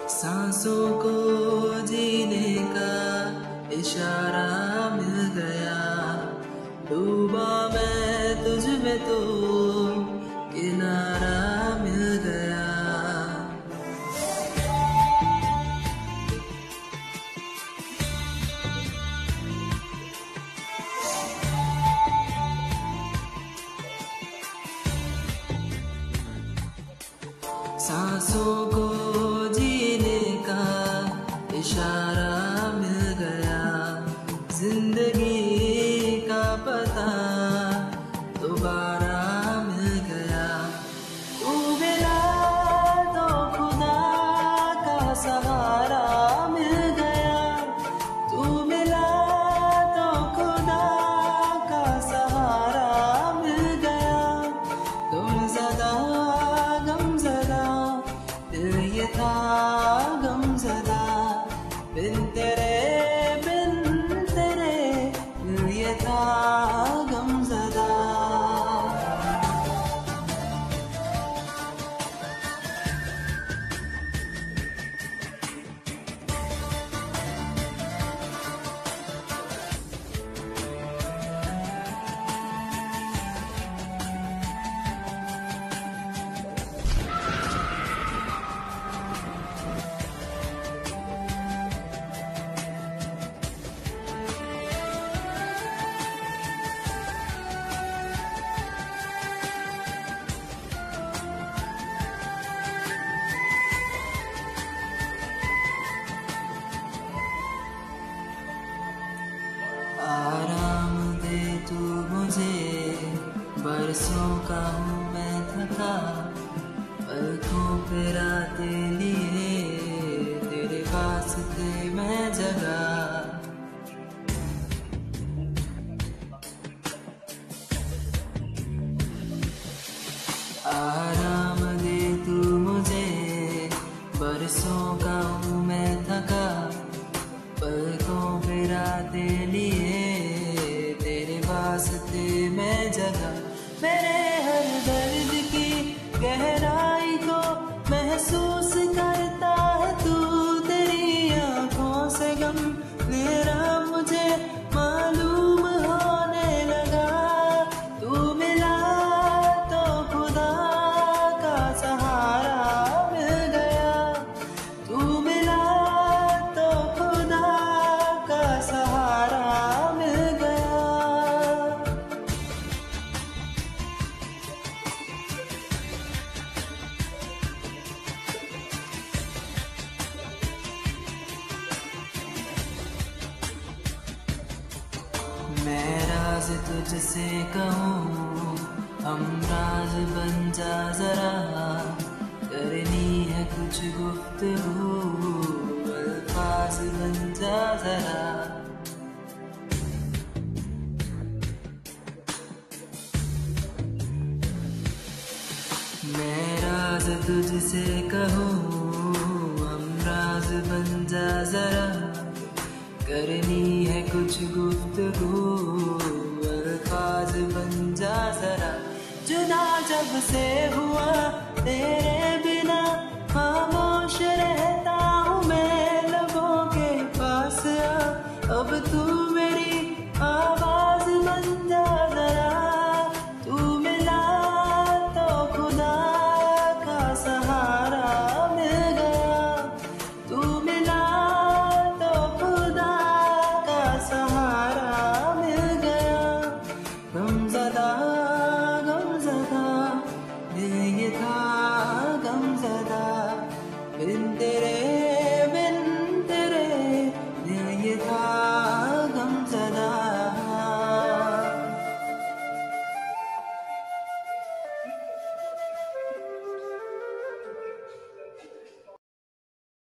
सांसों को जीने का इशारा मिल गया, डूबा मैं तुझ में तो किनारा मिल गया। सांसों को जीने का इशारा मिल गया, जिंदगी का पता दोबारा मिल गया। तू मिला तो खुदा का सहारा मिल गया, तू मिला तो खुदा का सहारा मिल गया। गमज़दा गमज़दा दिल ये था गमज़दा, बिन तेरे दिल ये था गमज़दा। आराम दे तू मुझे, बरसों का हूँ मैं थका, पलकों पे रातें लिए तेरे वास्ते मैं जगा। आराम दे तू मुझे, बरसों का हूँ मैं थका, पलकों पे रातें लिए तेरे वास्ते मैं जगा। मेरे हर दर्द की गहराई को महसूस करता है तू, तेरी आंखों से गम मेरा मुझे मालूम होने लगा। तू मिला तो खुदा का सहारा मिल गया, तू मिला तो खुदा का सहारा मिल गया। मैं राज तुझसे कहूँ, हम राज बन जा जरा, करनी है कुछ गुफ्तगू, अल्फाज बन जा जरा। मैं राज तुझसे कहूँ, हम राज बन जा जरा, करनी है कुछ गुफ्तगू, अल्फाज बन जा जरा। जुदा जब से हुआ तेरे